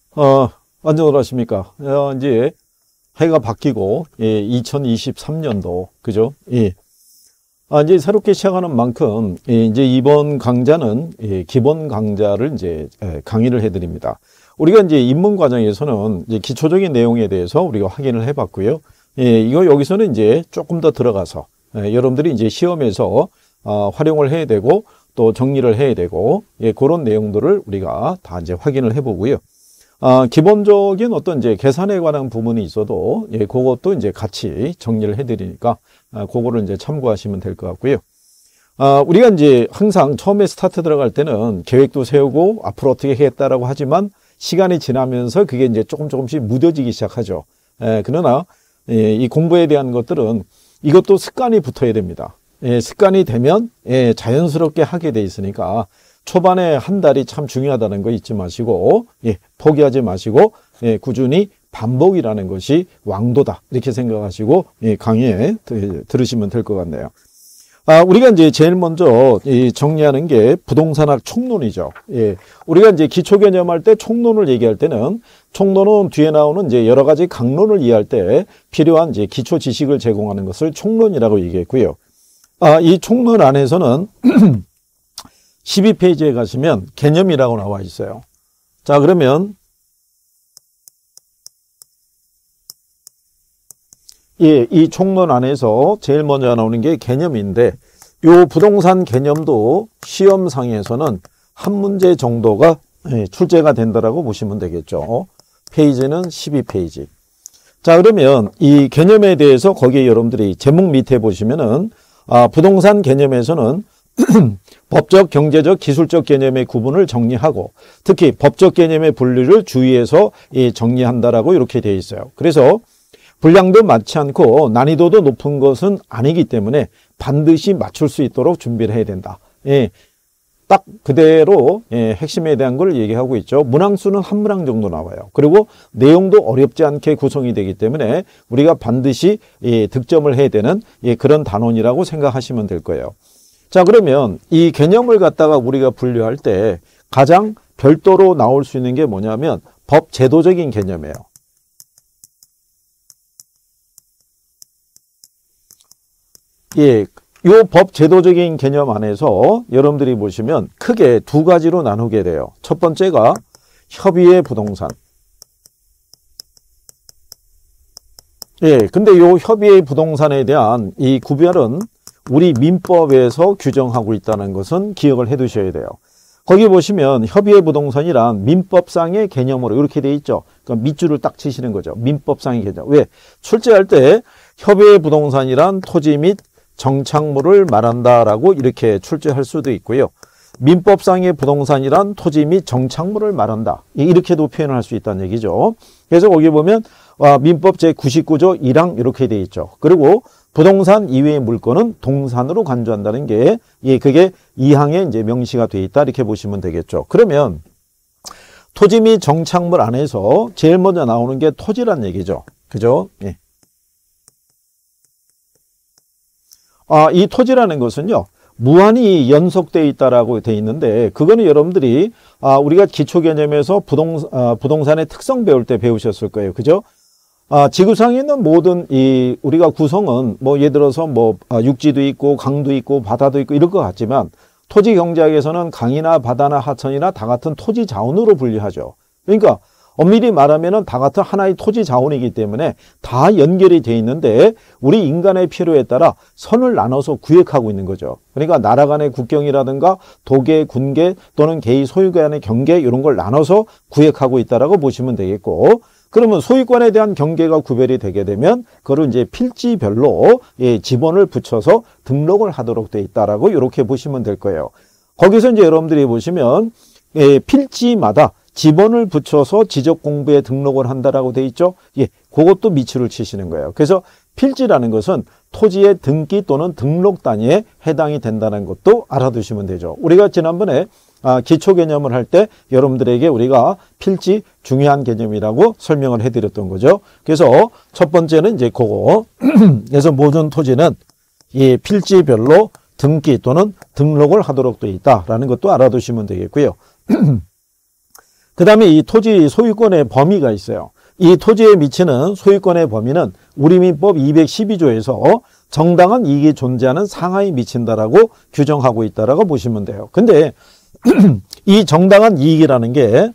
안녕하십니까. 이제 해가 바뀌고, 2023년도, 그죠? 예. 이제 새롭게 시작하는 만큼, 이제 이번 강좌는, 기본 강좌를 이제, 강의를 해드립니다. 우리가 이제 입문 과정에서는 이제 기초적인 내용에 대해서 우리가 확인을 해봤고요. 이거 여기서는 이제 조금 더 들어가서, 여러분들이 이제 시험에서, 활용을 해야 되고, 또 정리를 해야 되고, 그런 내용들을 우리가 다 이제 확인을 해보고요. 기본적인 어떤 이제 계산에 관한 부분이 있어도, 그것도 이제 같이 정리를 해드리니까, 그거를 이제 참고하시면 될 것 같고요. 우리가 이제 항상 처음에 스타트 들어갈 때는 계획도 세우고 앞으로 어떻게 하겠다라고 하지만 시간이 지나면서 그게 이제 조금씩 무뎌지기 시작하죠. 그러나, 이 공부에 대한 것들은 이것도 습관이 붙어야 됩니다. 습관이 되면, 자연스럽게 하게 돼 있으니까, 초반에 한 달이 참 중요하다는 거 잊지 마시고, 포기하지 마시고, 꾸준히 반복이라는 것이 왕도다. 이렇게 생각하시고, 강의에 들으시면 될 것 같네요. 우리가 이제 제일 먼저 정리하는 게 부동산학 총론이죠. 우리가 이제 기초 개념할 때 총론을 얘기할 때는 총론은 뒤에 나오는 이제 여러 가지 강론을 이해할 때 필요한 이제 기초 지식을 제공하는 것을 총론이라고 얘기했고요. 이 총론 안에서는 12페이지에 가시면 개념이라고 나와 있어요. 자, 그러면 이 총론 안에서 제일 먼저 나오는 게 개념인데 요 부동산 개념도 시험상에서는 한 문제 정도가 출제가 된다라고 보시면 되겠죠. 페이지는 12페이지. 자, 그러면 이 개념에 대해서 거기에 여러분들이 제목 밑에 보시면은 부동산 개념에서는 법적, 경제적, 기술적 개념의 구분을 정리하고 특히 법적 개념의 분류를 주의해서 정리한다라고 이렇게 되어 있어요. 그래서 분량도 많지 않고 난이도도 높은 것은 아니기 때문에 반드시 맞출 수 있도록 준비를 해야 된다. 딱 그대로 핵심에 대한 걸 얘기하고 있죠. 문항수는 한 문항 정도 나와요. 그리고 내용도 어렵지 않게 구성이 되기 때문에 우리가 반드시 득점을 해야 되는 그런 단원이라고 생각하시면 될 거예요. 자, 그러면 이 개념을 갖다가 우리가 분류할 때 가장 별도로 나올 수 있는 게 뭐냐면 법 제도적인 개념이에요. 요 법 제도적인 개념 안에서 여러분들이 보시면 크게 두 가지로 나누게 돼요. 첫 번째가 협의의 부동산. 근데 요 협의의 부동산에 대한 이 구별은 우리 민법에서 규정하고 있다는 것은 기억을 해 두셔야 돼요. 거기 보시면 협의의 부동산이란 민법상의 개념으로 이렇게 돼 있죠. 그러니까 밑줄을 딱 치시는 거죠. 민법상의 개념. 왜? 출제할 때 협의의 부동산이란 토지 및 정착물을 말한다라고 이렇게 출제할 수도 있고요. 민법상의 부동산이란 토지 및 정착물을 말한다. 이렇게도 표현을 할 수 있다는 얘기죠. 그래서 거기 보면 민법 제99조 1항 이렇게 돼 있죠. 그리고 부동산 이외의 물건은 동산으로 간주한다는 게 그게 2항에 이제 명시가 돼 있다 이렇게 보시면 되겠죠. 그러면 토지 및 정착물 안에서 제일 먼저 나오는 게 토지란 얘기죠. 그죠? 이 토지라는 것은요, 무한히 연속되어 있다라고 되어 있는데, 그거는 여러분들이, 우리가 기초 개념에서 부동산의 특성 배울 때 배우셨을 거예요. 그죠? 지구상에 있는 모든 우리가 구성은 예를 들어서 육지도 있고, 강도 있고, 바다도 있고, 이럴 것 같지만, 토지 경제학에서는 강이나 바다나 하천이나 다 같은 토지 자원으로 분류하죠. 그러니까, 엄밀히 말하면은 다 같은 하나의 토지 자원이기 때문에 다 연결이 돼 있는데 우리 인간의 필요에 따라 선을 나눠서 구획하고 있는 거죠. 그러니까 나라 간의 국경이라든가 도계, 군계 또는 개의 소유 간의 경계 이런 걸 나눠서 구획하고 있다라고 보시면 되겠고 그러면 소유권에 대한 경계가 구별이 되게 되면 그걸 이제 필지별로 지번을 붙여서 등록을 하도록 돼 있다라고 이렇게 보시면 될 거예요. 거기서 이제 여러분들이 보시면 필지마다 지번을 붙여서 지적 공부에 등록을 한다라고 돼 있죠. 그것도 밑줄을 치시는 거예요. 그래서 필지라는 것은 토지의 등기 또는 등록 단위에 해당이 된다는 것도 알아두시면 되죠. 우리가 지난번에 기초 개념을 할 때 여러분들에게 우리가 필지 중요한 개념이라고 설명을 해드렸던 거죠. 그래서 첫 번째는 이제 그거. 그래서 모든 토지는 이 필지별로 등기 또는 등록을 하도록 되어 있다라는 것도 알아두시면 되겠고요. 그 다음에 이 토지 소유권의 범위가 있어요. 이 토지에 미치는 소유권의 범위는 우리민법 212조에서 정당한 이익이 존재하는 상하에 미친다라고 규정하고 있다라고 보시면 돼요. 근데 이 정당한 이익이라는 게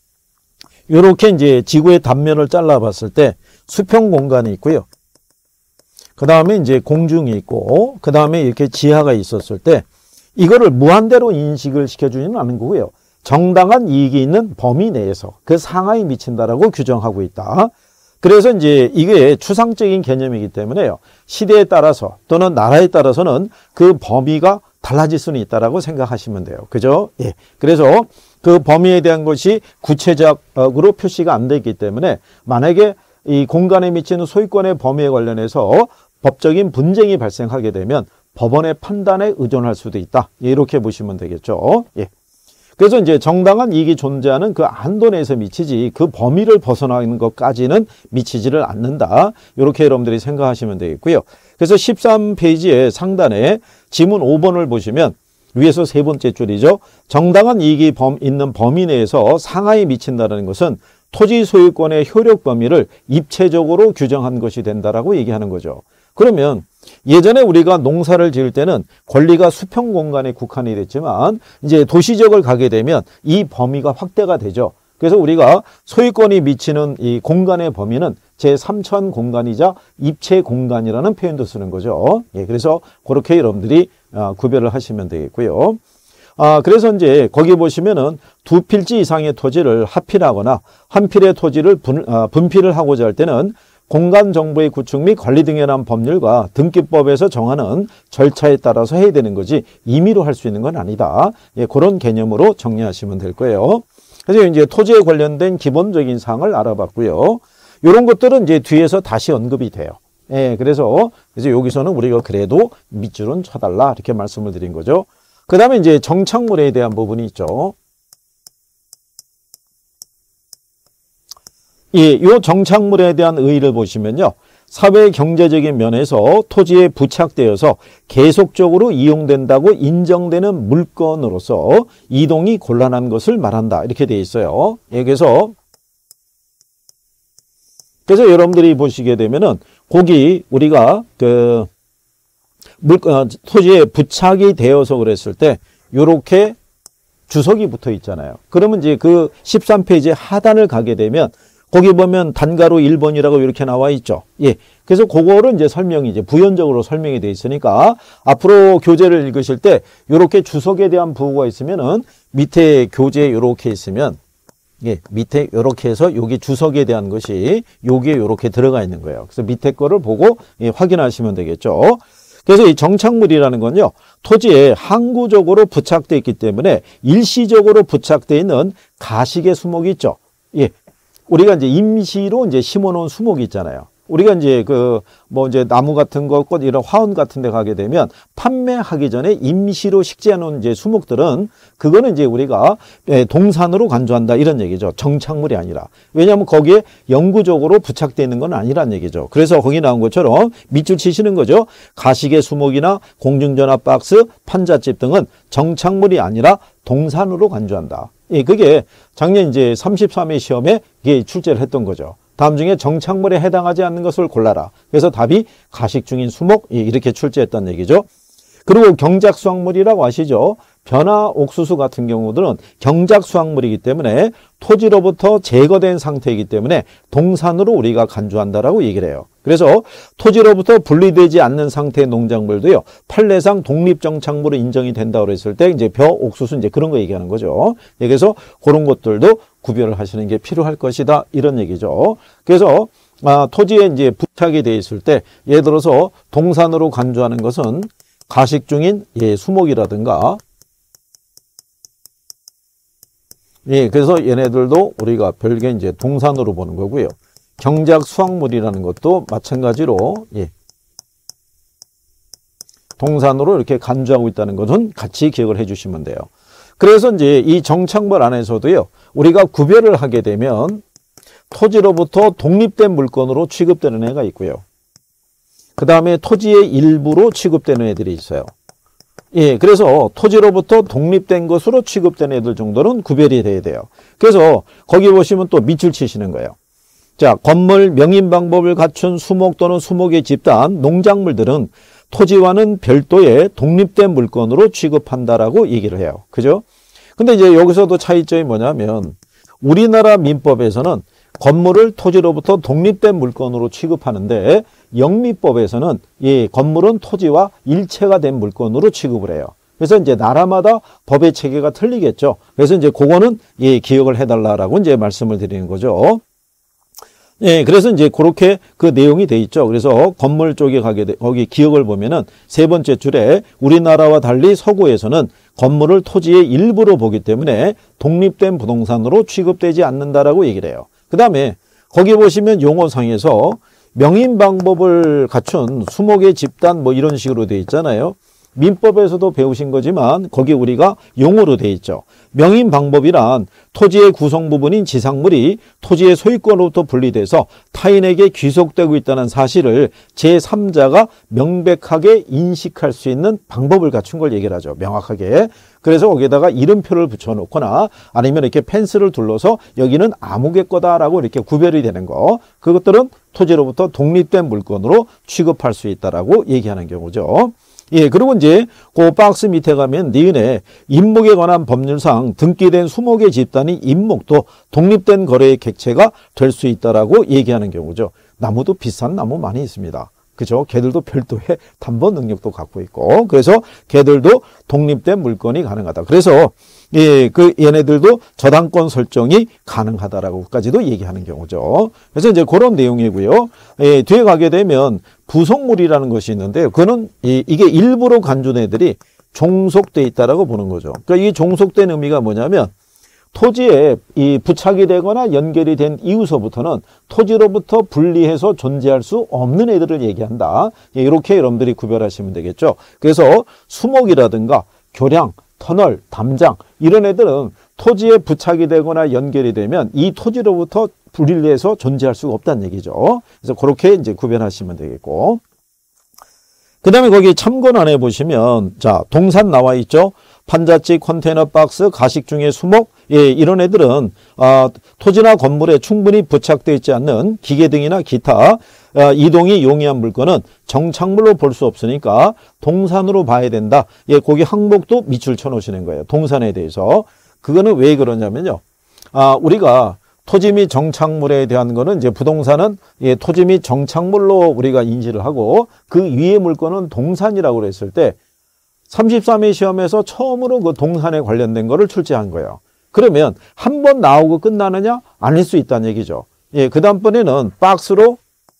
이렇게 이제 지구의 단면을 잘라봤을 때 수평 공간이 있고요. 그 다음에 이제 공중이 있고, 그 다음에 이렇게 지하가 있었을 때 이거를 무한대로 인식을 시켜주지는 않은 거고요. 정당한 이익이 있는 범위 내에서 그 상하에 미친다라고 규정하고 있다. 그래서 이제 이게 추상적인 개념이기 때문에요. 시대에 따라서 또는 나라에 따라서는 그 범위가 달라질 수는 있다라고 생각하시면 돼요. 그죠? 예. 그래서 그 범위에 대한 것이 구체적으로 표시가 안 되기 때문에 만약에 이 공간에 미치는 소유권의 범위에 관련해서 법적인 분쟁이 발생하게 되면 법원의 판단에 의존할 수도 있다. 이렇게 보시면 되겠죠. 예. 그래서 이제 정당한 이익이 존재하는 그 한도 내에서 미치지 그 범위를 벗어나는 것까지는 미치지를 않는다. 이렇게 여러분들이 생각하시면 되겠고요. 그래서 13페이지의 상단에 지문 5번을 보시면 위에서 세 번째 줄이죠. 정당한 이익이 있는 범위 내에서 상하에 미친다는 것은 토지 소유권의 효력 범위를 입체적으로 규정한 것이 된다라고 얘기하는 거죠. 그러면 예전에 우리가 농사를 지을 때는 권리가 수평 공간에 국한이 됐지만 이제 도시적을 가게 되면 이 범위가 확대가 되죠. 그래서 우리가 소유권이 미치는 이 공간의 범위는 제3천 공간이자 입체 공간이라는 표현도 쓰는 거죠. 예, 그래서 그렇게 여러분들이 구별을 하시면 되겠고요. 그래서 이제 거기 보시면은 두 필지 이상의 토지를 합필하거나 한 필의 토지를 분필을 하고자 할 때는 공간 정보의 구축 및 관리 등에 관한 법률과 등기법에서 정하는 절차에 따라서 해야 되는 거지 임의로 할 수 있는 건 아니다. 예, 그런 개념으로 정리하시면 될 거예요. 그래서 이제 토지에 관련된 기본적인 사항을 알아봤고요. 이런 것들은 이제 뒤에서 다시 언급이 돼요. 예, 그래서 여기서는 우리가 그래도 밑줄은 쳐달라 이렇게 말씀을 드린 거죠. 그 다음에 이제 정착물에 대한 부분이 있죠. 예, 이 정착물에 대한 의의를 보시면요. 사회 경제적인 면에서 토지에 부착되어서 계속적으로 이용된다고 인정되는 물건으로서 이동이 곤란한 것을 말한다. 이렇게 되어 있어요. 예, 그래서 여러분들이 보시게 되면은 거기 우리가 토지에 부착이 되어서 그랬을 때 요렇게 주석이 붙어 있잖아요. 그러면 이제 그 13페이지 하단을 가게 되면 거기 보면 단가로 1번이라고 이렇게 나와 있죠. 예. 그래서 그거를 이제 설명이 이제 부연적으로 설명이 돼 있으니까 앞으로 교재를 읽으실 때 이렇게 주석에 대한 부호가 있으면은 밑에 교재에 이렇게 있으면 예, 밑에 이렇게 해서 여기 주석에 대한 것이 여기에 이렇게 들어가 있는 거예요. 그래서 밑에 거를 보고 예, 확인하시면 되겠죠. 그래서 이 정착물이라는 건요, 토지에 항구적으로 부착되어 있기 때문에 일시적으로 부착되어 있는 가식의 수목이 있죠. 예. 우리가 이제 임시로 이제 심어 놓은 수목이 있잖아요. 우리가 이제 이제 나무 같은 거, 꽃 이런 화원 같은 데 가게 되면 판매하기 전에 임시로 식재해 놓은 이제 수목들은 그거는 이제 우리가 동산으로 간주한다 이런 얘기죠. 정착물이 아니라. 왜냐하면 거기에 영구적으로 부착되어 있는 건 아니란 얘기죠. 그래서 거기 나온 것처럼 밑줄 치시는 거죠. 가시계 수목이나 공중전화 박스, 판잣집 등은 정착물이 아니라 동산으로 간주한다. 예, 그게 작년 이제 33회 시험에 이게 출제를 했던 거죠. 다음 중에 정착물에 해당하지 않는 것을 골라라. 그래서 답이 가식 중인 수목 이렇게 출제했던 얘기죠. 그리고 경작수확물이라고 아시죠? 벼나 옥수수 같은 경우들은 경작수확물이기 때문에 토지로부터 제거된 상태이기 때문에 동산으로 우리가 간주한다라고 얘기를 해요. 그래서 토지로부터 분리되지 않는 상태의 농작물도요, 판례상 독립정착물로 인정이 된다고 그랬을 때 이제 벼, 옥수수 이제 그런 거 얘기하는 거죠. 그래서 그런 것들도 구별을 하시는 게 필요할 것이다 이런 얘기죠. 그래서 토지에 이제 부착이 돼 있을 때 예를 들어서 동산으로 간주하는 것은 가식 중인 수목이라든가 그래서 얘네들도 우리가 별개 이제 동산으로 보는 거고요. 경작 수확물이라는 것도 마찬가지로 동산으로 이렇게 간주하고 있다는 것은 같이 기억을 해 주시면 돼요. 그래서 이제 이 정착물 안에서도요, 우리가 구별을 하게 되면 토지로부터 독립된 물건으로 취급되는 애가 있고요. 그 다음에 토지의 일부로 취급되는 애들이 있어요. 예, 그래서 토지로부터 독립된 것으로 취급된 애들 정도는 구별이 돼야 돼요. 그래서 거기 보시면 또 밑줄 치시는 거예요. 자, 건물 명인 방법을 갖춘 수목 또는 수목의 집단, 농작물들은 토지와는 별도의 독립된 물건으로 취급한다라고 얘기를 해요. 그죠? 근데 이제 여기서도 차이점이 뭐냐면 우리나라 민법에서는 건물을 토지로부터 독립된 물건으로 취급하는데 영미법에서는 이 건물은 토지와 일체가 된 물건으로 취급을 해요. 그래서 이제 나라마다 법의 체계가 틀리겠죠. 그래서 이제 그거는 예, 기억을 해달라라고 이제 말씀을 드리는 거죠. 예, 그래서 이제 그렇게 그 내용이 돼 있죠. 그래서 건물 쪽에 거기 기억을 보면은 세 번째 줄에 우리나라와 달리 서구에서는 건물을 토지의 일부로 보기 때문에 독립된 부동산으로 취급되지 않는다라고 얘기를 해요. 그 다음에 거기 보시면 용어상에서 명인 방법을 갖춘 수목의 집단 뭐 이런 식으로 돼 있잖아요. 민법에서도 배우신 거지만 거기 우리가 용어로 돼 있죠. 명인 방법이란 토지의 구성 부분인 지상물이 토지의 소유권으로부터 분리돼서 타인에게 귀속되고 있다는 사실을 제3자가 명백하게 인식할 수 있는 방법을 갖춘 걸 얘기를 하죠. 명확하게. 그래서 거기에다가 이름표를 붙여놓거나 아니면 이렇게 펜스를 둘러서 여기는 아무개 거다라고 이렇게 구별이 되는 거. 그것들은 토지로부터 독립된 물건으로 취급할 수 있다라고 얘기하는 경우죠. 예, 그리고 이제 그 박스 밑에 가면 니은에 임목에 관한 법률상 등기된 수목의 집단이 임목도 독립된 거래의 객체가 될 수 있다라고 얘기하는 경우죠. 나무도 비싼 나무 많이 있습니다. 그죠? 걔들도 별도의 담보 능력도 갖고 있고, 그래서 걔들도 독립된 물건이 가능하다. 그래서 예, 그 얘네들도 저당권 설정이 가능하다라고까지도 얘기하는 경우죠. 그래서 이제 그런 내용이고요. 예, 뒤에 가게 되면 부속물이라는 것이 있는데요. 그거는 이게 일부로 간주된 애들이 종속돼 있다라고 보는 거죠. 그러니까 이 종속된 의미가 뭐냐면 토지에 이 부착이 되거나 연결이 된 이후서부터는 토지로부터 분리해서 존재할 수 없는 애들을 얘기한다. 예, 이렇게 여러분들이 구별하시면 되겠죠. 그래서 수목이라든가 교량, 터널, 담장 이런 애들은 토지에 부착이 되거나 연결이 되면 이 토지로부터 분리해서 존재할 수가 없다는 얘기죠. 그래서 그렇게 이제 구별하시면 되겠고. 그 다음에 거기 참고란에 보시면 자, 동산 나와 있죠. 판자찌, 컨테이너 박스, 가식 중에 수목, 예, 이런 애들은 토지나 건물에 충분히 부착되어 있지 않는 기계 등이나 기타 이동이 용이한 물건은 정착물로 볼 수 없으니까 동산으로 봐야 된다. 예, 거기 항목도 밑줄 쳐놓으시는 거예요. 동산에 대해서. 그거는 왜 그러냐면요. 우리가 토지 및 정착물에 대한 거는 이제 부동산은 예, 토지 및 정착물로 우리가 인지를 하고 그 위의 물건은 동산이라고 그랬을 때 33회 시험에서 처음으로 그 동산에 관련된 거를 출제한 거예요. 그러면 한 번 나오고 끝나느냐? 아닐 수 있다는 얘기죠. 예, 그 다음번에는 박스로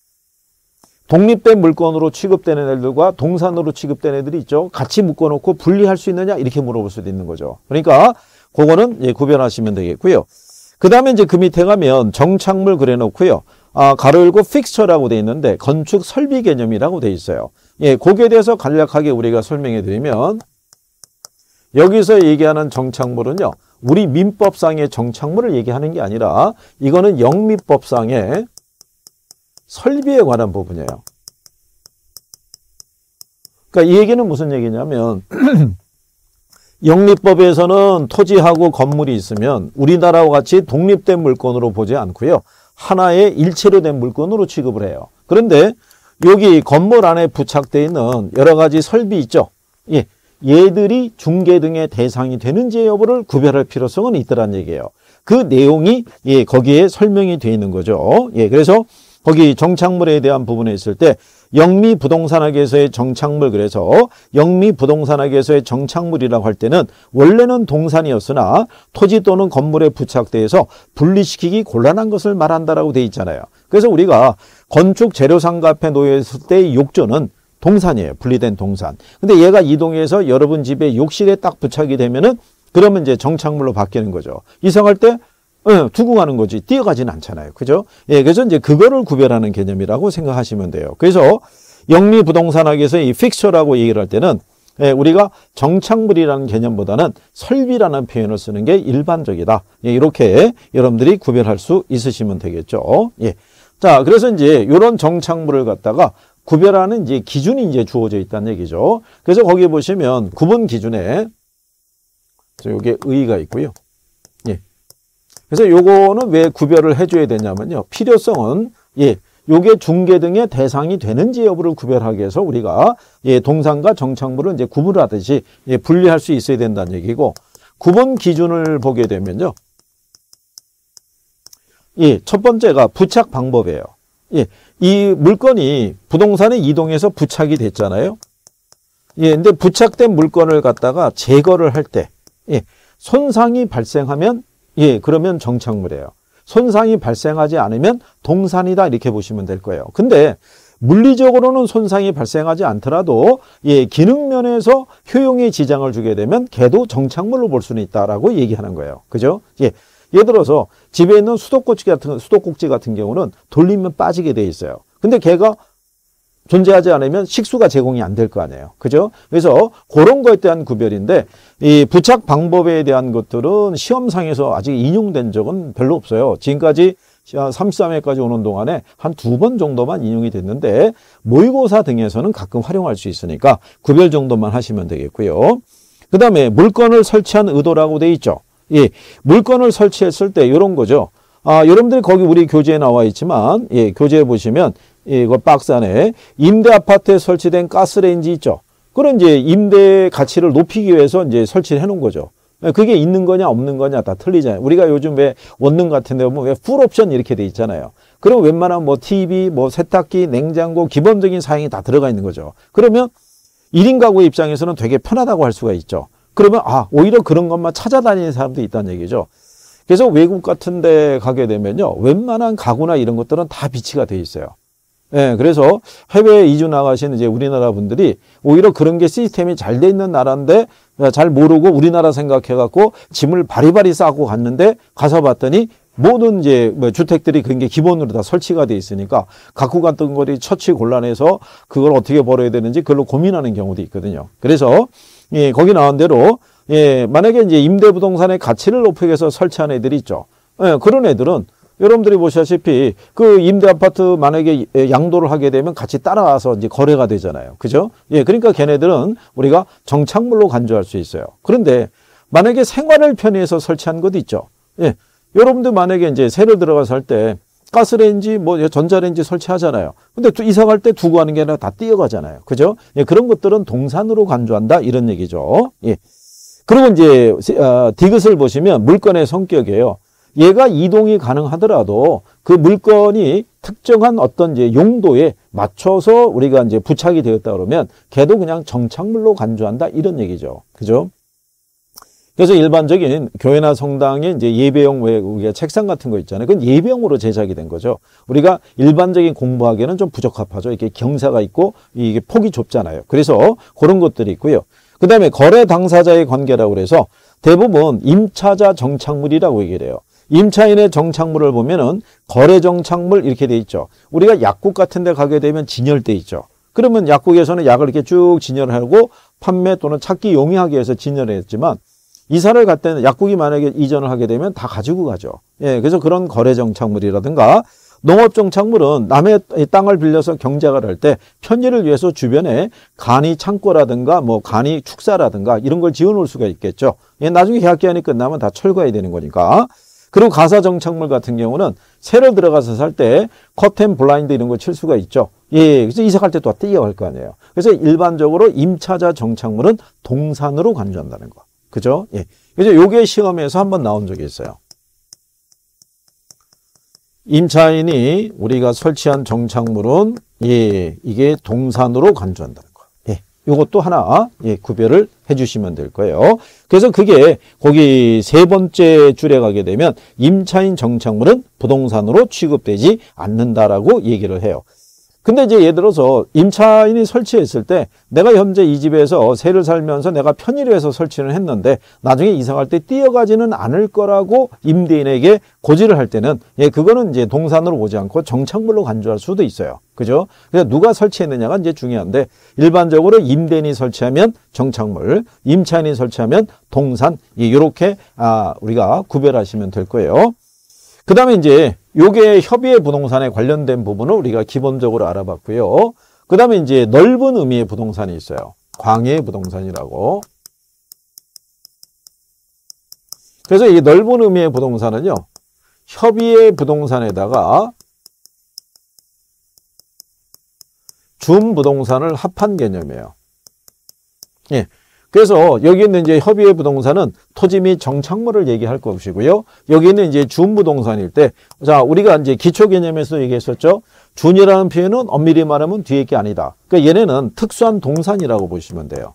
독립된 물건으로 취급되는 애들과 동산으로 취급되는 애들이 있죠. 같이 묶어놓고 분리할 수 있느냐? 이렇게 물어볼 수도 있는 거죠. 그러니까 그거는 예, 구별하시면 되겠고요. 그 다음에 이제 그 밑에 가면 정착물 그래놓고요. 가로 열고 픽스처라고 돼 있는데 건축 설비 개념이라고 돼 있어요. 예, 거기에 대해서 간략하게 우리가 설명해 드리면 여기서 얘기하는 정착물은요. 우리 민법상의 정착물을 얘기하는 게 아니라 이거는 영미법상의 설비에 관한 부분이에요. 그러니까 이 얘기는 무슨 얘기냐면 영미법에서는 토지하고 건물이 있으면 우리나라와 같이 독립된 물건으로 보지 않고요. 하나의 일체로 된 물건으로 취급을 해요. 그런데 여기 건물 안에 부착되어 있는 여러 가지 설비 있죠. 예, 얘들이 중개 등의 대상이 되는지 여부를 구별할 필요성은 있더란 얘기예요. 그 내용이 예, 거기에 설명이 되어 있는 거죠. 예, 그래서 거기 정착물에 대한 부분에 있을 때 영미부동산학에서의 정착물, 그래서 영미부동산학에서의 정착물이라고 할 때는 원래는 동산이었으나 토지 또는 건물에 부착돼서 분리시키기 곤란한 것을 말한다라고 돼 있잖아요. 그래서 우리가 건축 재료상가 앞에 놓여 있을 때의 욕조는 동산이에요. 분리된 동산. 근데 얘가 이동해서 여러분 집에 욕실에 딱 부착이 되면은 그러면 이제 정착물로 바뀌는 거죠. 이상할 때 두고 가는 거지 뛰어가지는 않잖아요. 그죠? 예, 그래서 이제 그거를 구별하는 개념이라고 생각하시면 돼요. 그래서 영미부동산학에서 이 픽처라고 얘기를 할 때는 예, 우리가 정착물이라는 개념보다는 설비라는 표현을 쓰는 게 일반적이다. 예, 이렇게 여러분들이 구별할 수 있으시면 되겠죠. 예. 자, 그래서 이제 이런 정착물을 갖다가 구별하는 이제 기준이 이제 주어져 있다는 얘기죠. 그래서 거기 보시면 구분 기준에 요게 의의가 있고요. 예. 그래서 요거는 왜 구별을 해줘야 되냐면요. 필요성은 요게 중개 등의 대상이 되는지 여부를 구별하기 위해서 우리가 동산과 정착물을 이제 구분하듯이 분리할 수 있어야 된다는 얘기고, 구분 기준을 보게 되면요. 첫 번째가 부착 방법이에요. 이 물건이 부동산에 이동해서 부착이 됐잖아요. 근데 부착된 물건을 갖다가 제거를 할 때, 손상이 발생하면, 그러면 정착물이에요. 손상이 발생하지 않으면 동산이다, 이렇게 보시면 될 거예요. 근데 물리적으로는 손상이 발생하지 않더라도 기능 면에서 효용에 지장을 주게 되면 걔도 정착물로 볼 수는 있다라고 얘기하는 거예요. 그죠? 예를 들어서 집에 있는 수도꼭지 같은 경우는 돌리면 빠지게 돼 있어요. 근데 걔가 존재하지 않으면 식수가 제공이 안 될 거 아니에요. 그죠? 그래서 그런 거에 대한 구별인데, 이 부착 방법에 대한 것들은 시험상에서 아직 인용된 적은 별로 없어요. 지금까지 33회까지 오는 동안에 한 2번 정도만 인용이 됐는데, 모의고사 등에서는 가끔 활용할 수 있으니까 구별 정도만 하시면 되겠고요. 그 다음에 물건을 설치한 의도라고 돼 있죠. 물건을 설치했을 때 이런 거죠. 여러분들이 거기 우리 교재에 나와 있지만, 교재에 보시면 이거 박스 안에 임대 아파트에 설치된 가스레인지 있죠. 그런 이제 임대 가치를 높이기 위해서 이제 설치를 해 놓은 거죠. 그게 있는 거냐 없는 거냐 다 틀리잖아요. 우리가 요즘 왜 원룸 같은 데 보면 왜 풀 옵션 이렇게 돼 있잖아요. 그럼 웬만한 뭐 TV, 뭐 세탁기, 냉장고 기본적인 사양이 다 들어가 있는 거죠. 그러면 1인 가구 입장에서는 되게 편하다고 할 수가 있죠. 그러면 오히려 그런 것만 찾아다니는 사람도 있다는 얘기죠. 그래서 외국 같은 데 가게 되면요. 웬만한 가구나 이런 것들은 다 비치가 돼 있어요. 그래서 해외에 이주 나가신 이제 우리나라 분들이 오히려 그런 게 시스템이 잘 돼 있는 나라인데 잘 모르고 우리나라 생각해갖고 짐을 바리바리 싸고 갔는데 가서 봤더니 모든 이제 주택들이 그런 게 기본으로 다 설치가 돼 있으니까 갖고 갔던 거리 처치 곤란해서 그걸 어떻게 벌어야 되는지 그걸로 고민하는 경우도 있거든요. 그래서 거기 나온 대로 만약에 이제 임대부동산의 가치를 높이기 위해서 설치한 애들이 있죠. 그런 애들은 여러분들이 보시다시피 그 임대 아파트 만약에 양도를 하게 되면 같이 따라와서 이제 거래가 되잖아요. 그죠? 그러니까 걔네들은 우리가 정착물로 간주할 수 있어요. 그런데 만약에 생활을 편의해서 설치한 것도 있죠. 여러분들 만약에 이제 새로 들어가서 할 때 가스레인지 뭐 전자레인지 설치하잖아요. 근데 이사 갈 때 두고 하는 게 아니라 다 뛰어가잖아요. 그죠? 그런 것들은 동산으로 간주한다, 이런 얘기죠. 그리고 이제 디귿을 보시면 물건의 성격이에요. 얘가 이동이 가능하더라도 그 물건이 특정한 어떤 이제 용도에 맞춰서 우리가 이제 부착이 되었다 그러면 걔도 그냥 정착물로 간주한다, 이런 얘기죠. 그죠? 그래서 일반적인 교회나 성당에 이제 예배용 왜 우리가 책상 같은 거 있잖아요. 그건 예배용으로 제작이 된 거죠. 우리가 일반적인 공부하기에는 좀 부적합하죠. 이렇게 경사가 있고 이게 폭이 좁잖아요. 그래서 그런 것들이 있고요. 그 다음에 거래 당사자의 관계라고 그래서 대부분 임차자 정착물이라고 얘기를 해요. 임차인의 정착물을 보면은 거래 정착물 이렇게 돼 있죠. 우리가 약국 같은 데 가게 되면 진열돼 있죠. 그러면 약국에서는 약을 이렇게 쭉 진열을 하고 판매 또는 찾기 용이하게 해서 진열을 했지만 이사를 갈 때는 약국이 만약에 이전을 하게 되면 다 가지고 가죠. 그래서 그런 거래 정착물이라든가 농업 정착물은 남의 땅을 빌려서 경작을 할 때 편의를 위해서 주변에 간이 창고라든가 뭐 간이 축사라든가 이런 걸 지어 놓을 수가 있겠죠. 나중에 계약 기한이 끝나면 다 철거해야 되는 거니까. 그리고 가사 정착물 같은 경우는 새로 들어가서 살 때 커튼, 블라인드 이런 거 칠 수가 있죠. 그래서 이사 갈 때 또 뛰어갈 거 아니에요. 그래서 일반적으로 임차자 정착물은 동산으로 간주한다는 거. 그죠? 그래서 요게 시험에서 한번 나온 적이 있어요. 임차인이 우리가 설치한 정착물은 이게 동산으로 간주한다는 거. 요것도 하나 구별을 해주시면 될 거예요. 그래서 그게 거기 세 번째 줄에 가게 되면 임차인 정착물은 부동산으로 취급되지 않는다라고 얘기를 해요. 근데 이제 예를 들어서 임차인이 설치했을 때 내가 현재 이 집에서 새를 살면서 내가 편의를 해서 설치를 했는데 나중에 이사갈 때 뛰어가지는 않을 거라고 임대인에게 고지를 할 때는 그거는 이제 동산으로 보지 않고 정착물로 간주할 수도 있어요. 그죠? 그래서 누가 설치했느냐가 이제 중요한데 일반적으로 임대인이 설치하면 정착물, 임차인이 설치하면 동산, 이렇게 우리가 구별하시면 될 거예요. 그 다음에 이제 요게 협의의 부동산에 관련된 부분을 우리가 기본적으로 알아봤고요. 그 다음에 이제 넓은 의미의 부동산이 있어요. 광해 부동산이라고. 그래서 이 넓은 의미의 부동산은요, 협의의 부동산에다가 준부동산을 합한 개념이에요. 예. 그래서 여기 있는 이제 협의의 부동산은 토지 및 정착물을 얘기할 것이고요. 여기 있는 이제 준부동산일 때, 자, 우리가 이제 기초 개념에서 얘기했었죠. 준이라는 표현은 엄밀히 말하면 뒤에 게 아니다. 그러니까 얘네는 특수한 동산이라고 보시면 돼요.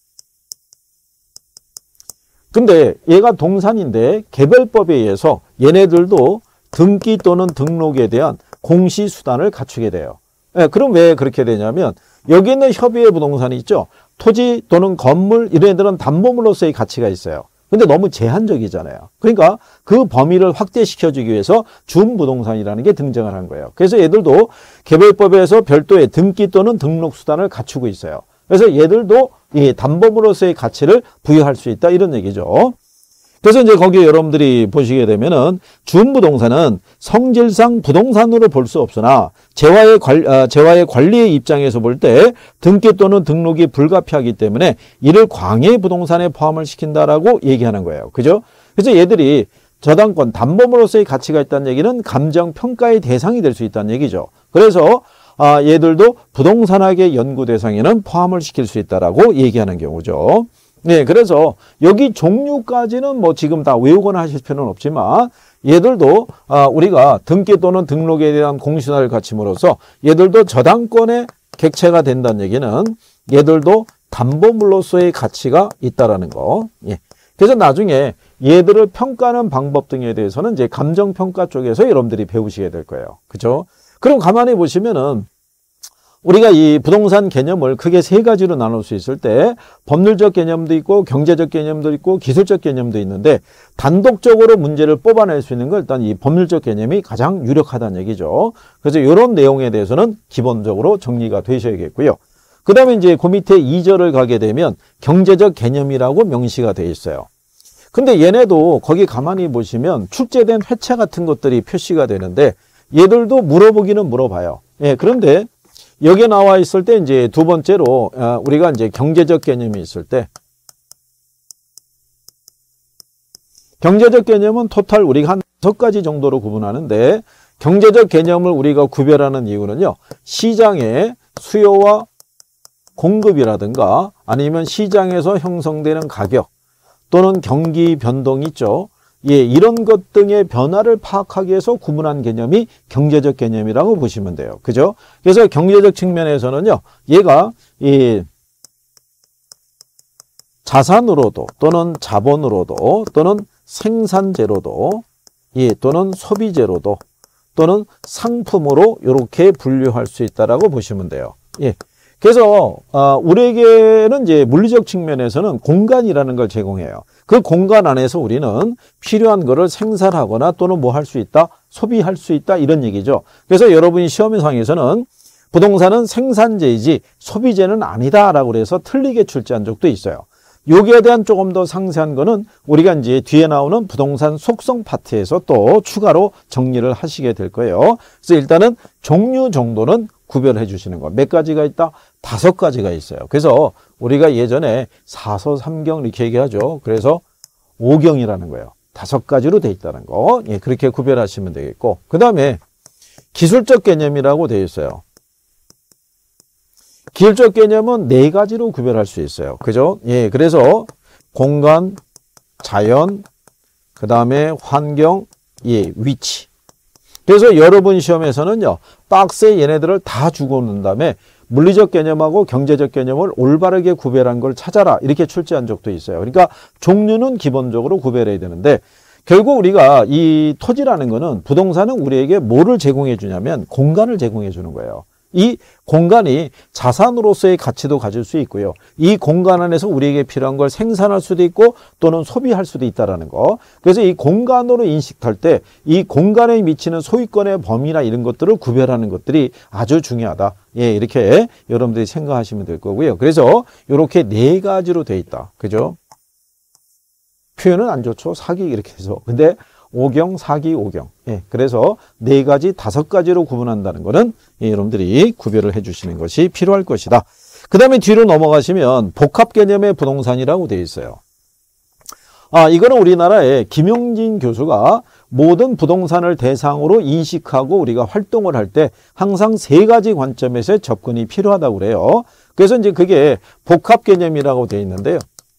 근데 얘가 동산인데 개별법에 의해서 얘네들도 등기 또는 등록에 대한 공시수단을 갖추게 돼요. 예, 그럼 왜 그렇게 되냐면 여기 있는 협의의 부동산이 있죠. 토지 또는 건물 이런 애들은 담보물로서의 가치가 있어요. 근데 너무 제한적이잖아요. 그러니까 그 범위를 확대시켜주기 위해서 준부동산이라는 게 등장을 한 거예요. 그래서 얘들도 개별법에서 별도의 등기 또는 등록 수단을 갖추고 있어요. 그래서 얘들도 이 담보물로서의 가치를 부여할 수 있다 이런 얘기죠. 그래서 이제 거기에 여러분들이 보시게 되면은 준부동산은 성질상 부동산으로 볼 수 없으나 재화의 관리의 입장에서 볼 때 등기 또는 등록이 불가피하기 때문에 이를 광해 부동산에 포함을 시킨다라고 얘기하는 거예요. 그죠? 그래서 얘들이 저당권 담보물로서의 가치가 있다는 얘기는 감정평가의 대상이 될 수 있다는 얘기죠. 그래서 얘들도 부동산학의 연구 대상에는 포함을 시킬 수 있다라고 얘기하는 경우죠. 네, 그래서 여기 종류까지는 뭐 지금 다 외우거나 하실 필요는 없지만 얘들도 우리가 등기 또는 등록에 대한 공시사를 갖춤으로써 얘들도 저당권의 객체가 된다는 얘기는 얘들도 담보물로서의 가치가 있다라는 거. 예. 그래서 나중에 얘들을 평가하는 방법 등에 대해서는 이제 감정평가 쪽에서 여러분들이 배우시게 될 거예요. 그죠? 그럼 가만히 보시면은 우리가 이 부동산 개념을 크게 세 가지로 나눌 수 있을 때 법률적 개념도 있고 경제적 개념도 있고 기술적 개념도 있는데 단독적으로 문제를 뽑아낼 수 있는 걸 일단 이 법률적 개념이 가장 유력하다는 얘기죠. 그래서 이런 내용에 대해서는 기본적으로 정리가 되셔야겠고요. 그 다음에 이제 그 밑에 2절을 가게 되면 경제적 개념이라고 명시가 되어 있어요. 근데 얘네도 거기 가만히 보시면 출제된 회차 같은 것들이 표시가 되는데 얘들도 물어보기는 물어봐요. 예, 그런데 여기에 나와 있을 때 이제 두 번째로 우리가 이제 경제적 개념이 있을 때 경제적 개념은 토탈 우리가 한 5가지 정도로 구분하는데 경제적 개념을 우리가 구별하는 이유는요. 시장의 수요와 공급이라든가 아니면 시장에서 형성되는 가격 또는 경기 변동이 있죠. 예, 이런 것 등의 변화를 파악하기 위해서 구분한 개념이 경제적 개념이라고 보시면 돼요. 그죠? 그래서 경제적 측면에서는요, 얘가 이 자산으로도 또는 자본으로도 또는 생산재로도 예, 또는 소비재로도 또는 상품으로 이렇게 분류할 수 있다라고 보시면 돼요. 예. 그래서 우리에게는 이제 물리적 측면에서는 공간이라는 걸 제공해요. 그 공간 안에서 우리는 필요한 거를 생산하거나 또는 뭐 할 수 있다, 소비할 수 있다 이런 얘기죠. 그래서 여러분이 시험상에서는 부동산은 생산재이지 소비재는 아니다라고 그래서 틀리게 출제한 적도 있어요. 여기에 대한 조금 더 상세한 거는 우리가 이제 뒤에 나오는 부동산 속성 파트에서 또 추가로 정리를 하시게 될 거예요. 그래서 일단은 종류 정도는 구별해 주시는 거. 몇 가지가 있다? 5가지가 있어요. 그래서 우리가 예전에 4서 3경 이렇게 얘기하죠. 그래서 5경이라는 거예요. 5가지로 돼 있다는 거. 예, 그렇게 구별하시면 되겠고. 그 다음에 기술적 개념이라고 되어 있어요. 기술적 개념은 4가지로 구별할 수 있어요. 그죠? 예, 그래서 공간, 자연, 그 다음에 환경, 예, 위치. 그래서 여러분 시험에서는요, 박스에 얘네들을 다 주고 놓은 다음에 물리적 개념하고 경제적 개념을 올바르게 구별한 걸 찾아라. 이렇게 출제한 적도 있어요. 그러니까 종류는 기본적으로 구별해야 되는데 결국 우리가 이 토지라는 거는 부동산은 우리에게 뭐를 제공해 주냐면 공간을 제공해 주는 거예요. 이 공간이 자산으로서의 가치도 가질 수 있고요. 이 공간 안에서 우리에게 필요한 걸 생산할 수도 있고 또는 소비할 수도 있다는 거. 그래서 이 공간으로 인식할 때 이 공간에 미치는 소유권의 범위나 이런 것들을 구별하는 것들이 아주 중요하다. 예, 이렇게 여러분들이 생각하시면 될 거고요. 그래서 이렇게 4가지로 돼 있다. 그죠? 표현은 안 좋죠. 사기 이렇게 해서. 근데 오경, 사기, 오경. 예, 그래서 4가지, 5가지로 구분한다는 거는 여러분들이 구별을 해주시는 것이 필요할 것이다. 그 다음에 뒤로 넘어가시면 복합 개념의 부동산이라고 되어 있어요. 이거는 우리나라의 김용진 교수가 모든 부동산을 대상으로 인식하고 우리가 활동을 할 때 항상 3가지 관점에서의 접근이 필요하다고 그래요. 그래서 이제 그게 복합 개념이라고 되어 있는데요.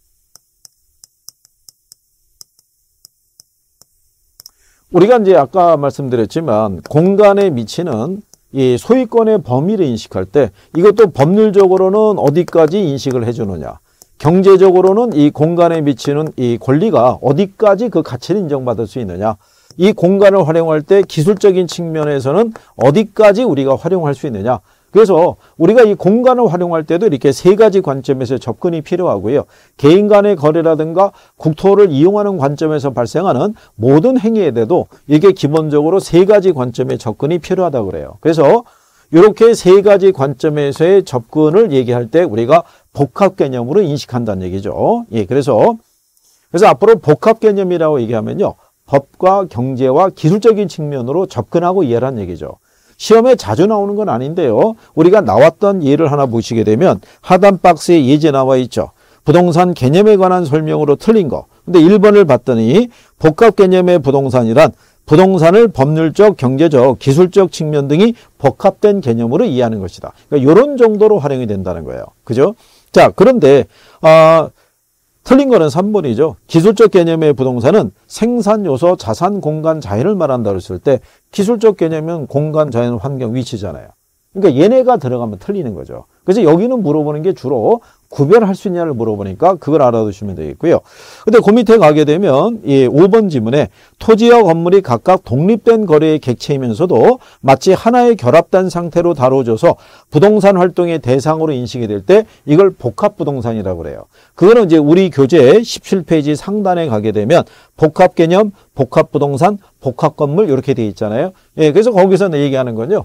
우리가 이제 아까 말씀드렸지만 공간에 미치는 이 소유권의 범위를 인식할 때 이것도 법률적으로는 어디까지 인식을 해주느냐, 경제적으로는 이 공간에 미치는 이 권리가 어디까지 그 가치를 인정받을 수 있느냐, 이 공간을 활용할 때 기술적인 측면에서는 어디까지 우리가 활용할 수 있느냐. 그래서 우리가 이 공간을 활용할 때도 이렇게 3가지 관점에서 접근이 필요하고요. 개인 간의 거래라든가 국토를 이용하는 관점에서 발생하는 모든 행위에 대해도 이게 기본적으로 3가지 관점의 접근이 필요하다고 그래요. 그래서 이렇게 3가지 관점에서의 접근을 얘기할 때 우리가 복합 개념으로 인식한다는 얘기죠. 예, 그래서 앞으로 복합 개념이라고 얘기하면요, 법과 경제와 기술적인 측면으로 접근하고 이해하는 얘기죠. 시험에 자주 나오는 건 아닌데요. 우리가 나왔던 예를 하나 보시게 되면 하단 박스에 예제 나와 있죠. 부동산 개념에 관한 설명으로 틀린 거. 근데 1번을 봤더니 복합 개념의 부동산이란 부동산을 법률적, 경제적, 기술적 측면 등이 복합된 개념으로 이해하는 것이다. 그러니까 이런 정도로 활용이 된다는 거예요. 그죠? 자, 그런데 틀린 거는 3번이죠. 기술적 개념의 부동산은 생산 요소, 자산, 공간, 자연을 말한다고 했을 때 기술적 개념은 공간, 자연, 환경, 위치잖아요. 그러니까 얘네가 들어가면 틀리는 거죠. 그래서 여기는 물어보는 게 주로 구별할 수 있냐를 물어보니까 그걸 알아두시면 되겠고요. 근데 그 밑에 가게 되면 이 5번 지문에 토지와 건물이 각각 독립된 거래의 객체이면서도 마치 하나의 결합된 상태로 다뤄져서 부동산 활동의 대상으로 인식이 될 때 이걸 복합부동산이라고 그래요. 그거는 이제 우리 교재 17페이지 상단에 가게 되면 복합개념, 복합부동산, 복합건물 이렇게 돼 있잖아요. 예, 그래서 거기서 얘기하는 건요,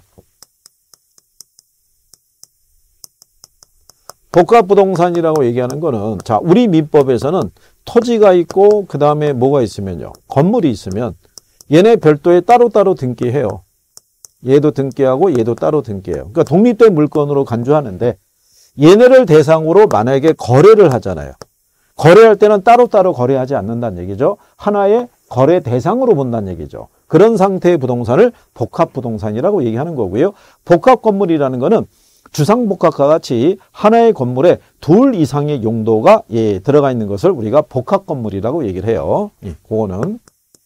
복합부동산이라고 얘기하는 거는, 자, 우리 민법에서는 토지가 있고 그 다음에 뭐가 있으면요, 건물이 있으면 얘네 별도에 따로따로 등기해요. 얘도 등기하고 얘도 따로 등기해요. 그러니까 독립된 물건으로 간주하는데 얘네를 대상으로 만약에 거래를 하잖아요. 거래할 때는 따로따로 거래하지 않는다는 얘기죠. 하나의 거래 대상으로 본다는 얘기죠. 그런 상태의 부동산을 복합부동산이라고 얘기하는 거고요. 복합건물이라는 거는 주상복합과 같이 하나의 건물에 2 이상의 용도가 들어가 있는 것을 우리가 복합건물이라고 얘기를 해요. 그거는.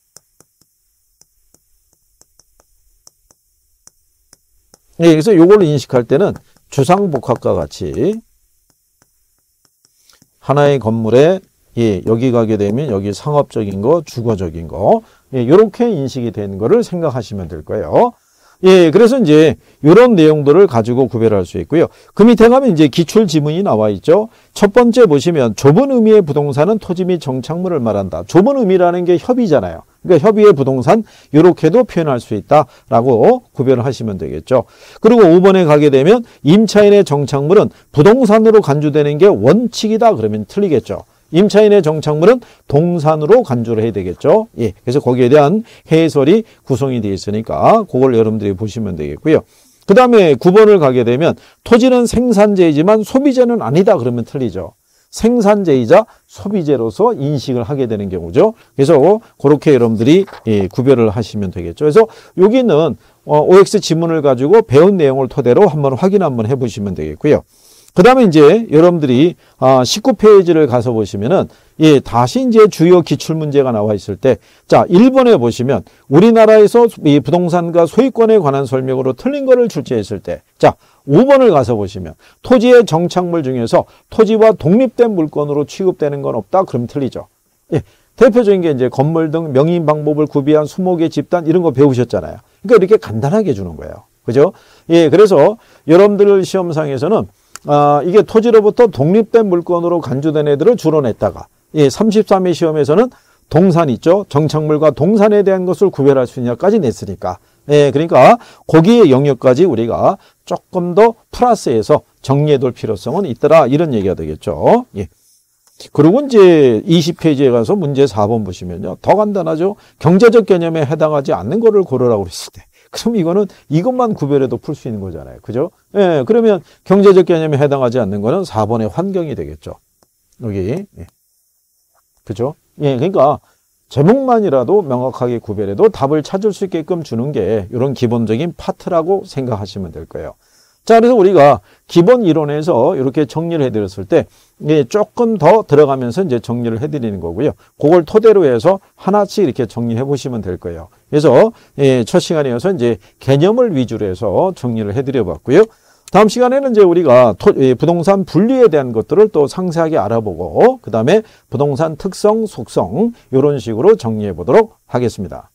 그래서 이걸 인식할 때는 주상복합과 같이 하나의 건물에 여기 가게 되면 여기 상업적인 거, 주거적인 거, 이렇게 인식이 되는 거를 생각하시면 될 거예요. 그래서 이제 이런 내용들을 가지고 구별할 수 있고요. 그 밑에 가면 이제 기출 지문이 나와 있죠. 첫 번째 보시면 좁은 의미의 부동산은 토지 및 정착물을 말한다. 좁은 의미라는 게 협의잖아요. 그러니까 협의의 부동산 이렇게도 표현할 수 있다라고 구별을 하시면 되겠죠. 그리고 5번에 가게 되면 임차인의 정착물은 부동산으로 간주되는 게 원칙이다 그러면 틀리겠죠. 임차인의 정착물은 동산으로 간주를 해야 되겠죠. 그래서 거기에 대한 해설이 구성이 되어 있으니까 그걸 여러분들이 보시면 되겠고요. 그 다음에 9번을 가게 되면 토지는 생산재이지만 소비재는 아니다 그러면 틀리죠. 생산재이자 소비재로서 인식을 하게 되는 경우죠. 그래서 그렇게 여러분들이 구별을 하시면 되겠죠. 그래서 여기는 OX 지문을 가지고 배운 내용을 토대로 한번 확인 한번 해보시면 되겠고요. 그 다음에 이제 여러분들이 19페이지를 가서 보시면은 다시 이제 주요 기출문제가 나와 있을 때, 자, 1번에 보시면 우리나라에서 이 부동산과 소유권에 관한 설명으로 틀린 거를 출제했을 때, 자, 5번을 가서 보시면 토지의 정착물 중에서 토지와 독립된 물건으로 취급되는 건 없다. 그럼 틀리죠. 대표적인 게 이제 건물 등 명의 방법을 구비한 수목의 집단 이런 거 배우셨잖아요. 그러니까 이렇게 간단하게 주는 거예요. 그죠? 그래서 여러분들 시험상에서는 이게 토지로부터 독립된 물건으로 간주된 애들을 주로 냈다가 33회 시험에서는 동산 있죠. 정착물과 동산에 대한 것을 구별할 수 있냐까지 냈으니까 그러니까 거기의 영역까지 우리가 조금 더 플러스해서 정리해 둘 필요성은 있더라 이런 얘기가 되겠죠. 그리고 이제 20페이지에 가서 문제 4번 보시면요. 더 간단하죠. 경제적 개념에 해당하지 않는 거를 고르라고 그랬을 때. 그럼 이거는 이것만 구별해도 풀 수 있는 거잖아요. 그죠? 예, 그러면 경제적 개념에 해당하지 않는 거는 4번의 환경이 되겠죠. 여기. 예. 그죠? 예, 그러니까 제목만이라도 명확하게 구별해도 답을 찾을 수 있게끔 주는 게 이런 기본적인 파트라고 생각하시면 될 거예요. 자, 그래서 우리가 기본 이론에서 이렇게 정리를 해드렸을 때, 조금 더 들어가면서 이제 정리를 해드리는 거고요. 그걸 토대로 해서 하나씩 이렇게 정리해 보시면 될 거예요. 그래서, 첫 시간이어서 이제 개념을 위주로 해서 정리를 해드려 봤고요. 다음 시간에는 이제 우리가 부동산 분리에 대한 것들을 또 상세하게 알아보고, 그 다음에 부동산 특성, 속성, 이런 식으로 정리해 보도록 하겠습니다.